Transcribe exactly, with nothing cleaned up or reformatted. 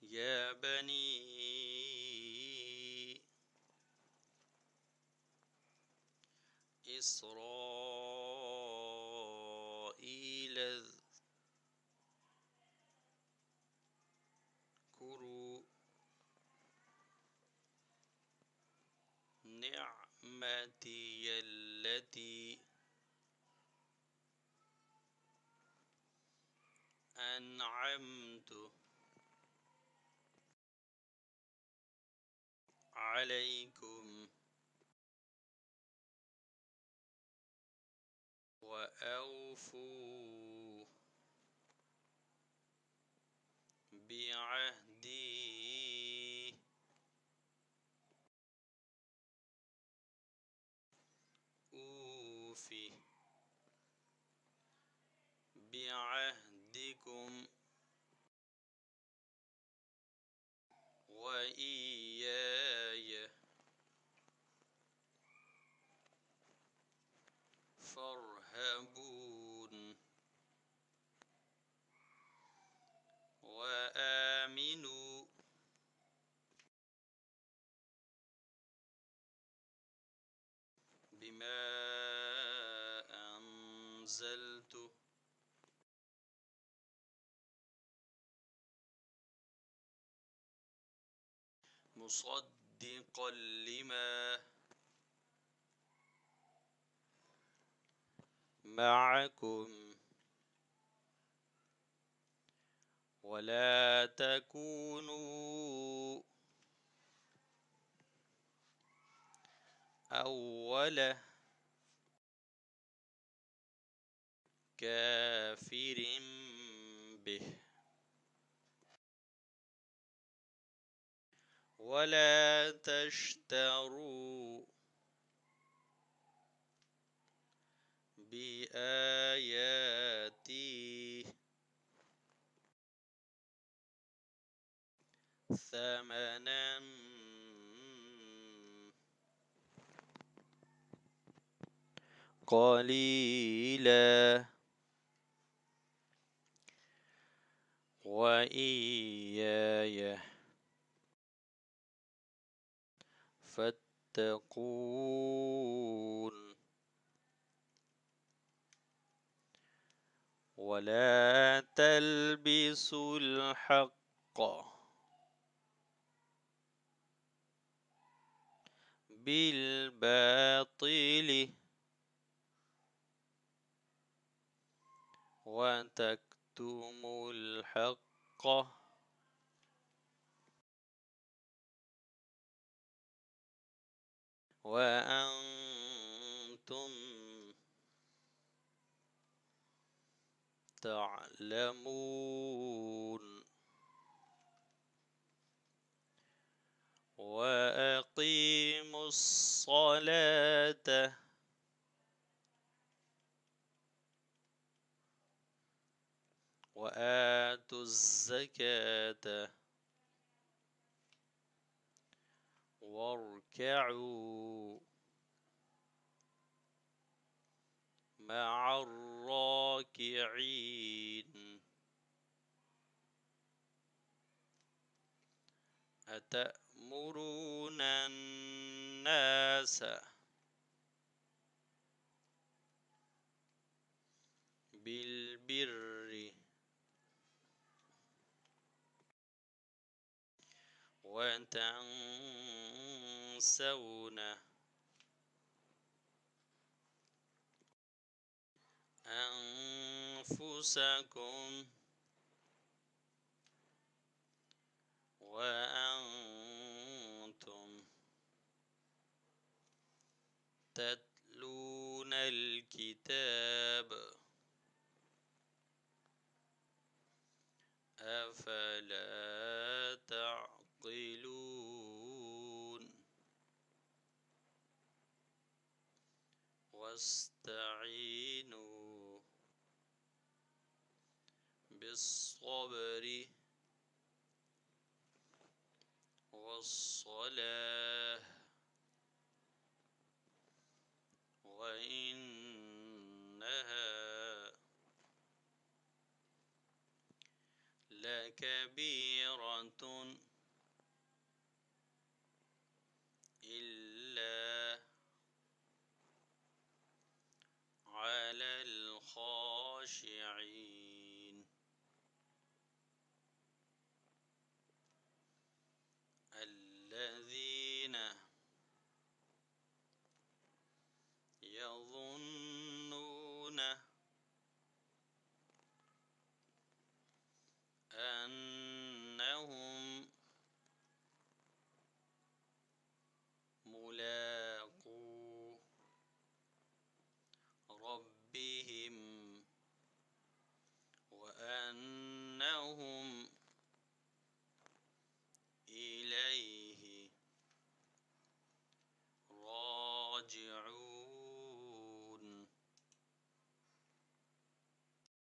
يا بني إسرائيل اذكروا نعمتي التي أنعمت عليكم وأوفوا بعهدي أوف بعهدكم وإياي فارهبون وآمنوا بما أنزلت مصدقا لما معكم ولا تكونوا أول كافر به ولا تشتروا بآياتي ثمنا قليلا وإياي فاتقون ولا تلبسوا الحق بالباطل وتكتموا الحق وأنتم تعلمون وأقيموا الصلاة وآتوا الزكاة واركعوا مع الراكعين أتأمرون الناس بالبر وتنسون أنفسكم وأنتم تتلون الكتاب أفلا تعقلون واستعينوا بالصبر والصلاة وإنها لكبيرة إلا على الخاشعين الذين يظنون أنهم ملاقو ربهم وأنهم